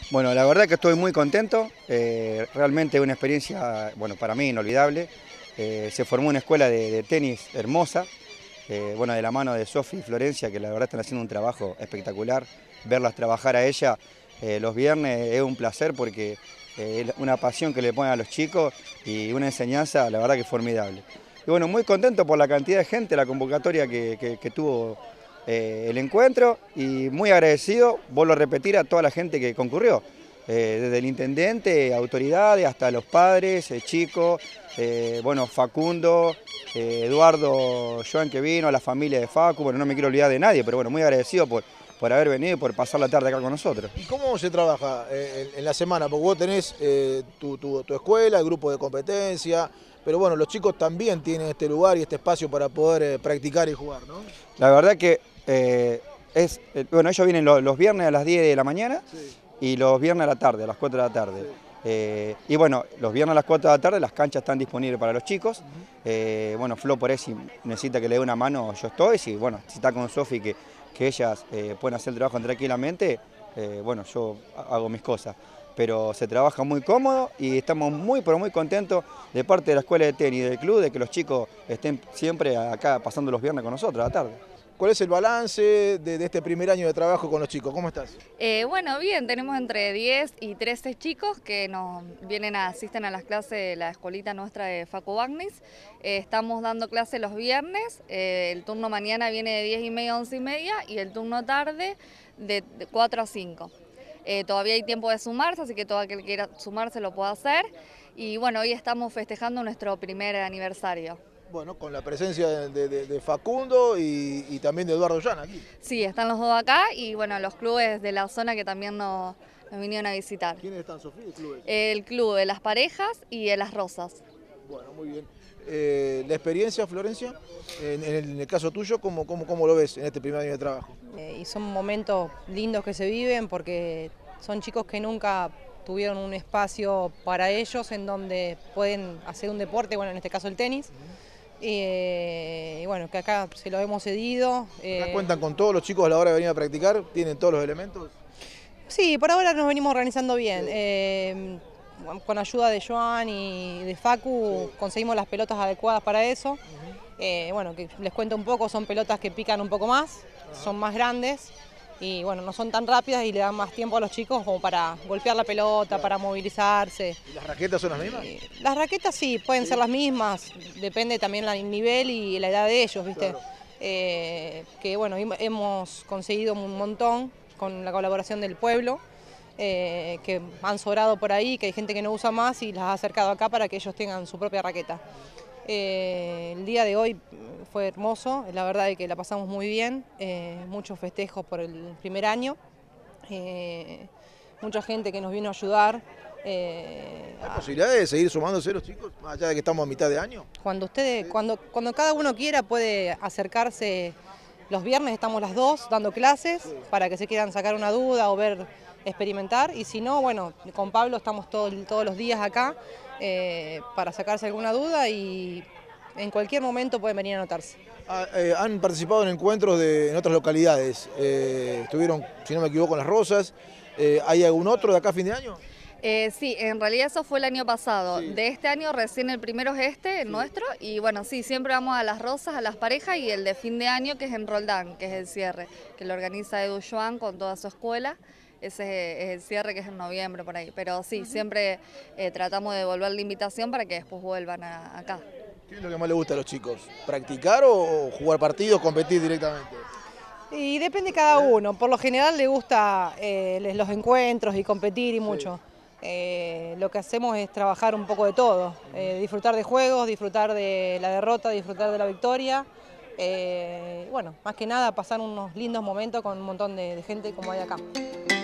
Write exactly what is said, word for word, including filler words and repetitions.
Bueno, la verdad que estoy muy contento, eh, realmente una experiencia, bueno, para mí inolvidable. Eh, se formó una escuela de, de tenis hermosa, eh, bueno, de la mano de Sofi y Florencia, que la verdad están haciendo un trabajo espectacular. Verlas trabajar a ella eh, los viernes es un placer porque eh, es una pasión que le ponen a los chicos y una enseñanza, la verdad que formidable. Y bueno, muy contento por la cantidad de gente, la convocatoria que, que, que tuvo eh, el encuentro y muy agradecido, vuelvo a repetir, a toda la gente que concurrió. Eh, desde el intendente, autoridades, hasta los padres, eh, chicos, eh, bueno, Facundo, eh, Eduardo, Joan que vino, la familia de Facu, bueno, no me quiero olvidar de nadie, pero bueno, muy agradecido por, por haber venido y por pasar la tarde acá con nosotros. ¿Y cómo se trabaja eh, en, en la semana? Porque vos tenés eh, tu, tu, tu escuela, el grupo de competencia, pero bueno, los chicos también tienen este lugar y este espacio para poder eh, practicar y jugar, ¿no? La verdad que eh, es, eh, bueno, ellos vienen los, los viernes a las diez de la mañana. Sí. Y los viernes a la tarde, a las cuatro de la tarde. Sí. Eh, y bueno, los viernes a las cuatro de la tarde las canchas están disponibles para los chicos. Uh-huh. eh, bueno, Flo por ahí si necesita que le dé una mano, yo estoy. Si, bueno, si está con Sofi, que, que ellas eh, pueden hacer el trabajo tranquilamente, eh, bueno, yo hago mis cosas. Pero se trabaja muy cómodo y estamos muy, pero muy contentos de parte de la escuela de tenis y del club de que los chicos estén siempre acá pasando los viernes con nosotros a la tarde. ¿Cuál es el balance de, de este primer año de trabajo con los chicos? ¿Cómo estás? Eh, bueno, bien, tenemos entre diez y trece chicos que nos vienen a asisten a las clases de la escuelita nuestra de Facu Bagnis. Eh, estamos dando clases los viernes, eh, el turno mañana viene de diez y media a once y media y el turno tarde de, de cuatro a cinco. Eh, todavía hay tiempo de sumarse, así que todo aquel que quiera sumarse lo puede hacer. Y bueno, hoy estamos festejando nuestro primer aniversario. Bueno, con la presencia de, de, de Facundo y, y también de Eduardo Llana aquí. Sí, están los dos acá y bueno, los clubes de la zona que también nos, nos vinieron a visitar. ¿Quiénes están, Sofía, el club? El club de las parejas y de las rosas. Bueno, muy bien. Eh, ¿La experiencia, Florencia, en, en, el, en el caso tuyo, ¿cómo, cómo, cómo lo ves en este primer año de trabajo? Eh, y son momentos lindos que se viven porque son chicos que nunca tuvieron un espacio para ellos en donde pueden hacer un deporte, bueno, en este caso el tenis. Uh-huh. Y bueno, que acá se lo hemos cedido. Eh... ¿Cuentan con todos los chicos a la hora de venir a practicar? ¿Tienen todos los elementos? Sí, por ahora nos venimos organizando bien. Sí. Eh, con ayuda de Joan y de Facu sí. Conseguimos las pelotas adecuadas para eso. Uh-huh. eh, bueno, que les cuento un poco, son pelotas que pican un poco más, uh-huh. Son más grandes. Y bueno, no son tan rápidas y le dan más tiempo a los chicos como para golpear la pelota, claro. Para movilizarse. ¿Y las raquetas son las mismas? Y las raquetas sí, pueden sí. ser las mismas, depende también del nivel y la edad de ellos, ¿viste? Claro. Eh, que bueno, hemos conseguido un montón con la colaboración del pueblo, eh, que han sobrado por ahí, que hay gente que no usa más y las ha acercado acá para que ellos tengan su propia raqueta. Eh, el día de hoy fue hermoso, la verdad es que la pasamos muy bien, eh, muchos festejos por el primer año, eh, mucha gente que nos vino a ayudar. Eh, ¿Hay a... posibilidades de seguir sumándose los chicos, más allá de que estamos a mitad de año? Cuando, ustedes, sí. cuando, cuando cada uno quiera puede acercarse, los viernes estamos las dos dando clases, sí. Para que se quieran sacar una duda o ver, experimentar, y si no, bueno, con Pablo estamos todo, todos los días acá, Eh, para sacarse alguna duda y en cualquier momento pueden venir a anotarse. Ah, eh, han participado en encuentros de, en otras localidades, eh, estuvieron, si no me equivoco, en Las Rosas. Eh, ¿Hay algún otro de acá a fin de año? Eh, sí, en realidad eso fue el año pasado. Sí. De este año recién el primero es este, el sí. Nuestro, y bueno, sí, siempre vamos a Las Rosas, a las parejas, y el de fin de año que es en Roldán, que es el cierre, que lo organiza Edu Joan con toda su escuela. Ese es el cierre, que es en noviembre por ahí, pero sí, uh-huh. Siempre eh, tratamos de devolver la invitación para que después vuelvan a, acá. ¿Qué es lo que más les gusta a los chicos? ¿Practicar o jugar partidos, competir directamente? Y depende cada uno, por lo general le gusta eh, los encuentros y competir y mucho. Sí. Eh, lo que hacemos es trabajar un poco de todo, eh, disfrutar de juegos, disfrutar de la derrota, disfrutar de la victoria. Eh, bueno, más que nada pasar unos lindos momentos con un montón de, de gente como hay acá.